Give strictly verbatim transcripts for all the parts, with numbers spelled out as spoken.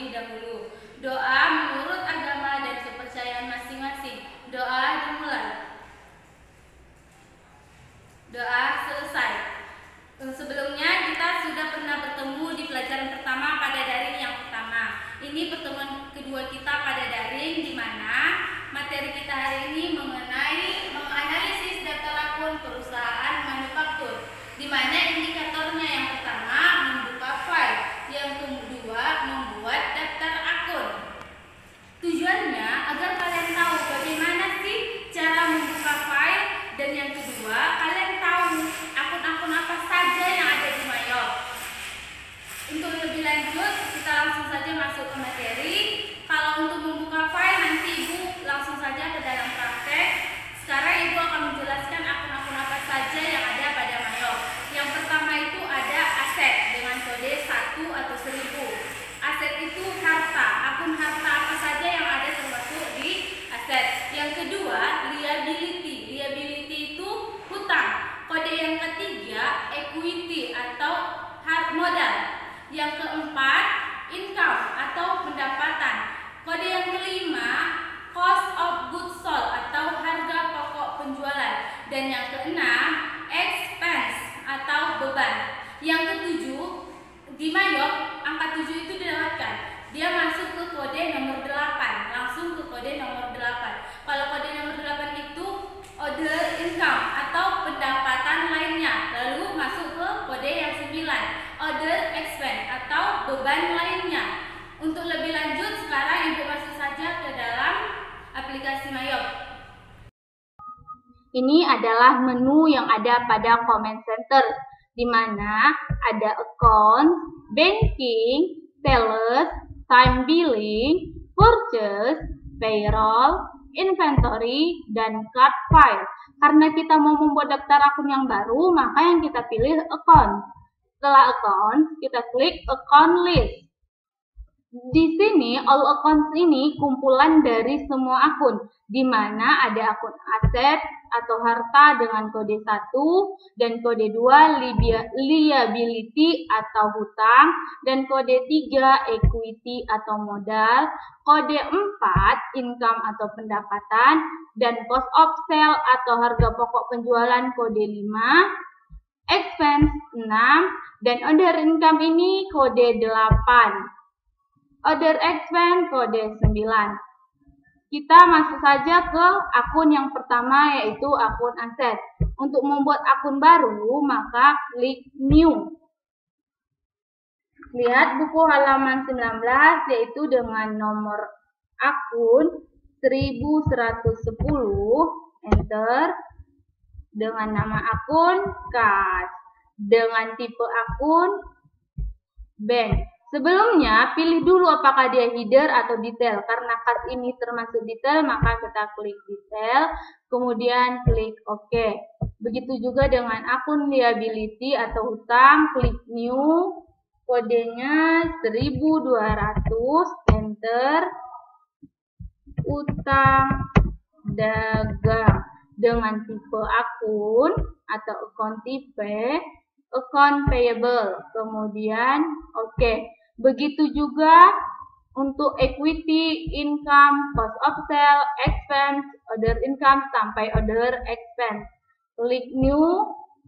terlebih dahulu. Doa menurut agama dan kepercayaan masing-masing. Doa dimulai. Doa selesai. Sebelumnya kita sudah pernah bertemu di pelajaran pertama pada daring yang pertama. Ini pertemuan kedua kita pada daring, di mana materi kita hari ini mengenai menganalisis daftar akun perusahaan manufaktur, di mana indikatornya yang pertama membuka file, yang kedua membuat daftar akun. Tujuannya agar kalian tahu bagaimana sih cara membuka file, dan yang kedua kalian tahu akun-akun apa saja yang ada di Mayop. Untuk lebih lanjut kita langsung saja masuk ke materi. Kalau untuk membuka file nanti Ibu langsung saja ke dalam praktek. Sekarang Ibu akan menjelaskan akun-akun apa saja yang ada pada Mayop. Yang pertama itu ada aset dengan kode satu atau seribu. Aset itu harta. Akun harta apa saja yang ada termasuk di aset. Yang kedua liability. Liability itu hutang. Kode yang ketiga equity atau modal. Yang keempat income atau pendapatan. Kode yang kelima cost of goods sold atau harga pokok penjualan. Dan yang keenam expense atau beban. Yang ketujuh di Mayop angka tujuh itu dilewatkan. Dia masuk ke kode nomor delapan, langsung ke kode nomor delapan. Kalau kode nomor delapan itu other income atau pendapatan lainnya. Lalu masuk ke kode yang sembilan, other expense atau beban lainnya. Untuk lebih lanjut sekarang Ibu masuk saja ke dalam aplikasi Mayop. Ini adalah menu yang ada pada comment center, di mana ada account, banking, sales, time billing, purchase, payroll, inventory, dan card file. Karena kita mau membuat daftar akun yang baru, maka yang kita pilih account. Setelah account, kita klik account list. Di sini all accounts ini kumpulan dari semua akun, di mana ada akun aset atau harta dengan kode satu dan kode dua liability atau hutang, dan kode tiga equity atau modal, kode empat income atau pendapatan, dan cost of sale atau harga pokok penjualan kode lima, expense enam, dan other income ini kode delapan. Other expense kode sembilan. Kita masuk saja ke akun yang pertama, yaitu akun aset. Untuk membuat akun baru, maka klik new. Lihat buku halaman sembilan belas, yaitu dengan nomor akun seribu seratus sepuluh, enter. Dengan nama akun kas, dengan tipe akun bank. Sebelumnya, pilih dulu apakah dia header atau detail. Karena kas ini termasuk detail, maka kita klik detail, kemudian klik OK. Begitu juga dengan akun liability atau hutang, klik new, kodenya seribu dua ratus, enter, utang dagang. Dengan tipe akun atau account type, account payable, kemudian OK. Begitu juga untuk equity, income, cost of sale, expense, other income, sampai other expense. Klik new.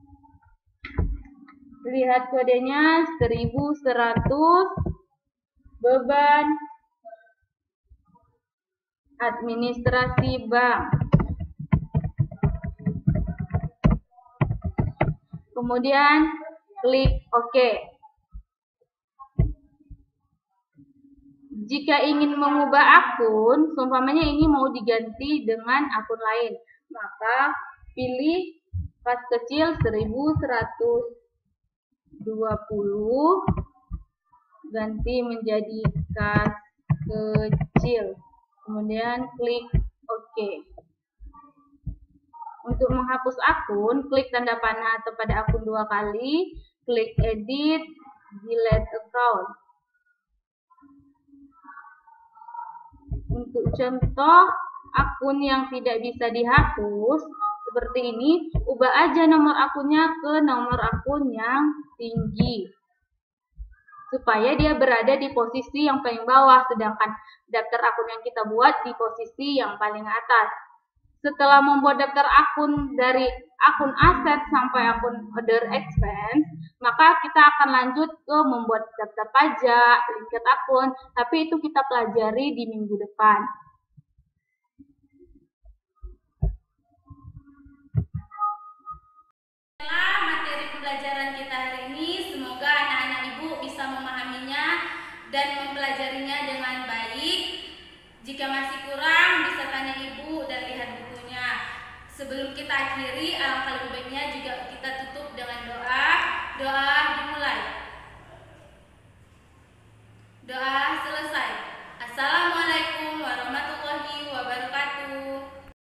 Lihat kodenya seribu seratus, beban administrasi bank. Kemudian klik OK. Jika ingin mengubah akun, seumpamanya ini mau diganti dengan akun lain, maka pilih kas kecil seribu seratus dua puluh, ganti menjadi kas kecil, kemudian klik OK. Untuk menghapus akun, klik tanda panah atau pada akun dua kali, klik edit, delete account. Untuk contoh akun yang tidak bisa dihapus seperti ini, ubah aja nomor akunnya ke nomor akun yang tinggi. supaya dia berada di posisi yang paling bawah, sedangkan daftar akun yang kita buat di posisi yang paling atas. Setelah membuat daftar akun dari akun aset sampai akun other expense, maka kita akan lanjut ke membuat daftar pajak, lingkar akun, tapi itu kita pelajari di minggu depan. Setelah materi pembelajaran kita hari ini, semoga anak-anak ibu bisa memahaminya dan mempelajarinya dengan baik. Jika masih kurang, bisa tanya ibu dan lihat bukunya. Sebelum kita akhiri, alangkah lebih baiknya juga kita tutup dengan doa. Doa dimulai. Doa